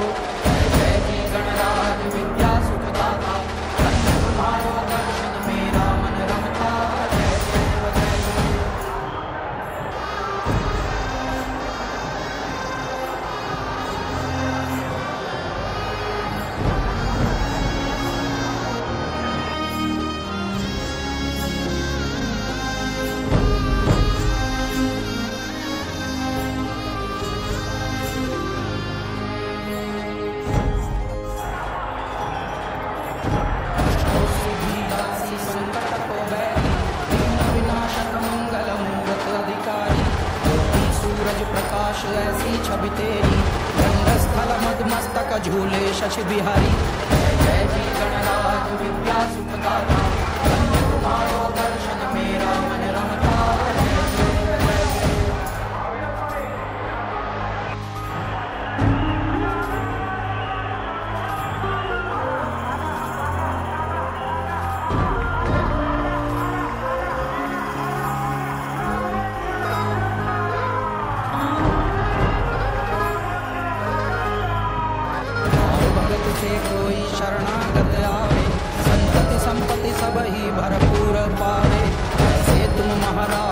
जय जय जी गणराज विद्या सुखदाता, धन्य तुम्हारो दर्शन मेरा मन रमता। जय शिव जय शिव। प्रकाश ऐसी छवि तेरी, गंडस्थल मदमस्तक झूले शशि बिहारी। जय जय जी गणराज विद्या सुखदाता, धन्य तुम्हारो दर्शन मेरा मन रमता। जय शिव जय शिव। से कोई शरणागत आवे, संतति संपत्ति सब ही भरपूर पावे। ऐसे तुम महाराज